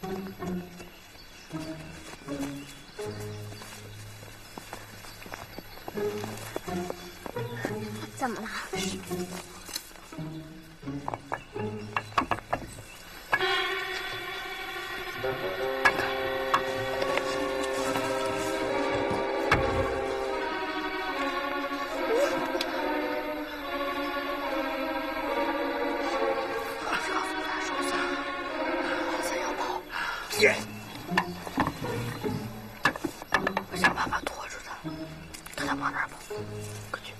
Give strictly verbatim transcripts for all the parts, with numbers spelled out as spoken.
怎么了？ 别！我想办法拖住他，看他往哪儿跑。快去！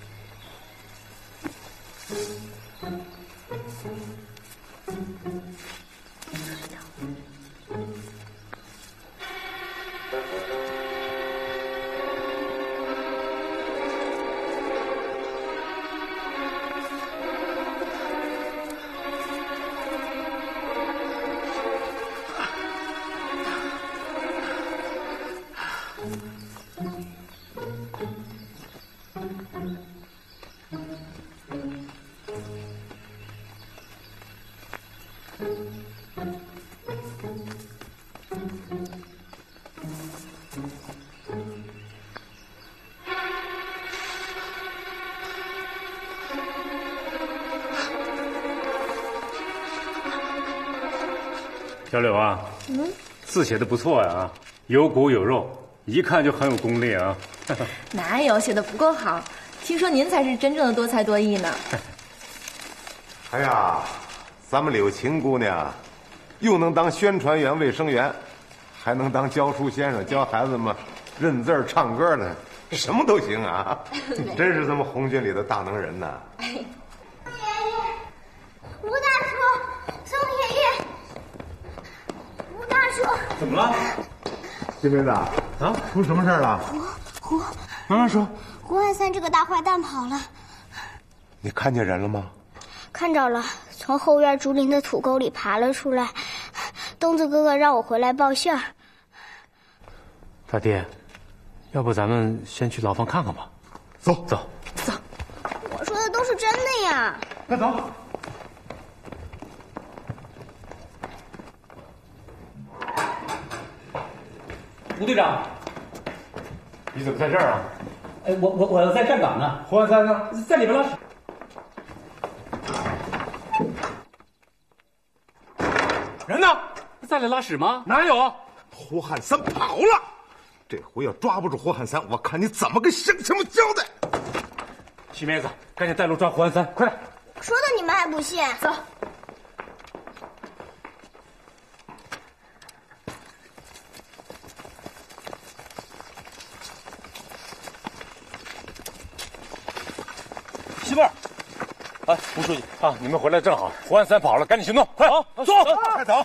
小柳啊，嗯，字写的不错呀，啊，有骨有肉，一看就很有功力啊。 哪有，写的不够好。听说您才是真正的多才多艺呢。 哎呀，咱们柳琴姑娘，又能当宣传员、卫生员，还能当教书先生，教孩子们认字儿、唱歌的，什么都行啊！真是咱们红军里的大能人呐！ 爷爷，吴大叔，宋爷爷，吴大叔， 怎么了？金妹子啊，出什么事了？ 胡胡， 慢慢说。 胡汉三这个大坏蛋跑了。 你看见人了吗？ 看着了，从后院竹林的土沟里爬了出来。东子哥哥让我回来报信儿。 大爹，要不咱们先去牢房看看吧？ 走走走。 我说的都是真的呀。 那走。 吴队长， 你怎么在这儿啊？ 哎，我我我在站岗呢。 胡汉三呢？ 在里边拉屎。 人呢？ 在里拉屎吗？ 哪有？ 胡汉三跑了。这回要抓不住胡汉三，我看你怎么跟乡亲们交代。 细妹子，赶紧带路抓胡汉三，快点！ 说的你们还不信？ 走。 媳妇儿，哎，吴书记啊，你们回来正好，胡汉三跑了，赶紧行动，快走，走，快走！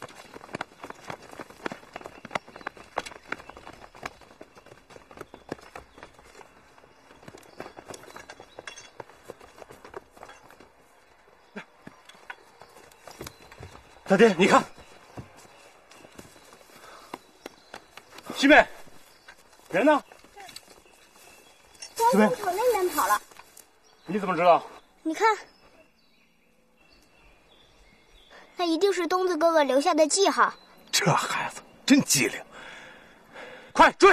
大爹，你看，西妹，人呢？ 西妹从那边跑了。 你怎么知道？ 你看，那一定是东子哥哥留下的记号。 这孩子真机灵， 快追！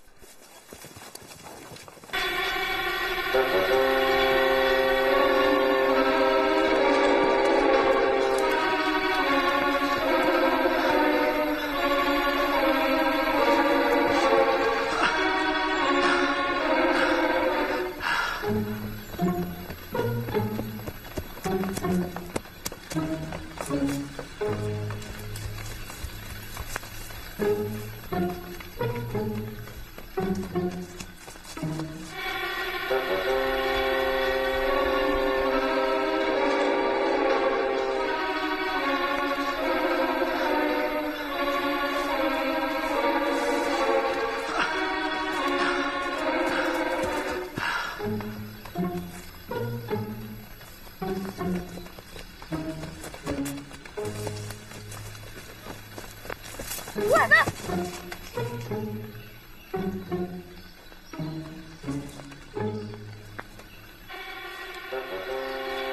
胡汉三，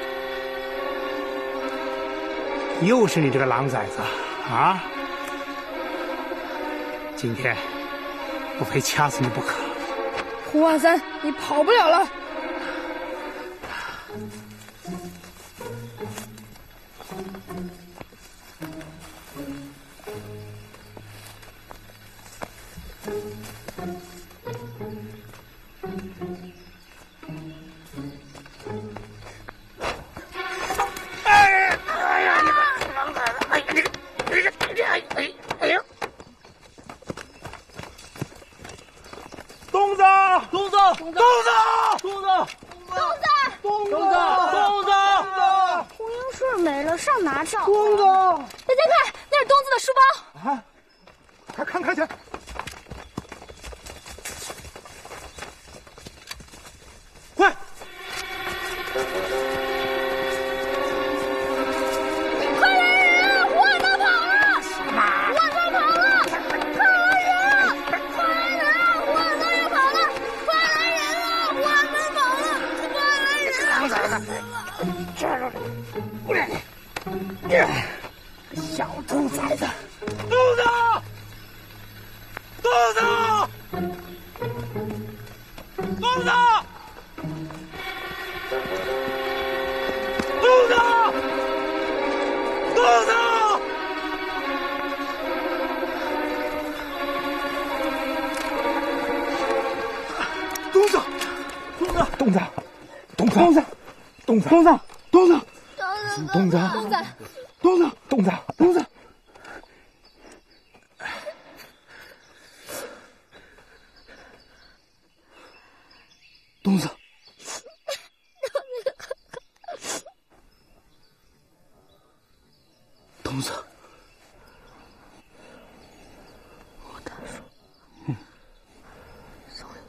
又是你这个狼崽子啊！ 今天我非掐死你不可！ 胡万三，你跑不了了！ 东子，东子，东子，东子，东子，东子，东子， 红缨顺没了，上哪找？ 东子， 大家看，那是东子的书包。 啊，快看看去！快！ 快来人！胡万三跑了！胡万三跑了！快来人！快来人！胡万三又跑了！快来人啊！胡万三跑了！快来人！ 小兔崽子！东子，东子，东子，东子，东子！东子，东子，东子，东子，东子，东子，东子，东子，东子，东子，东子，东子，东子，东子。东子，东子， 我大叔， 嗯， 松勇，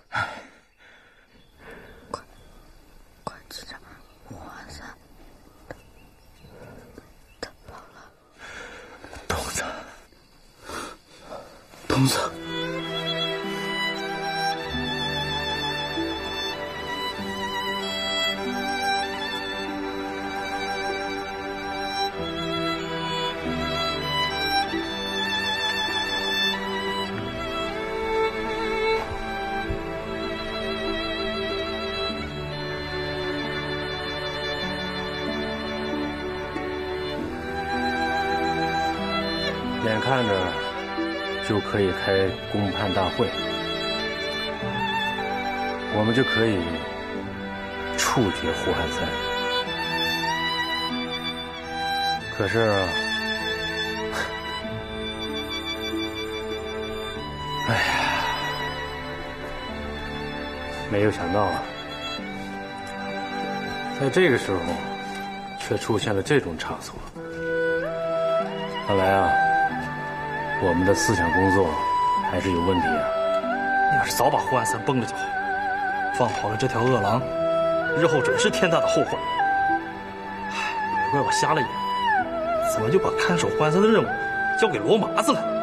快，快记着，胡万三，他跑了。 东子，东子。 眼看着就可以开公判大会，我们就可以处决胡汉三。可是，哎呀，没有想到啊，在这个时候却出现了这种差错。看来啊，我们的思想工作还是有问题啊！ 要是早把胡万三崩了就好，放跑了这条恶狼，日后准是天大的后患。唉，也怪我瞎了眼，怎么就把看守胡万三的任务交给罗麻子了？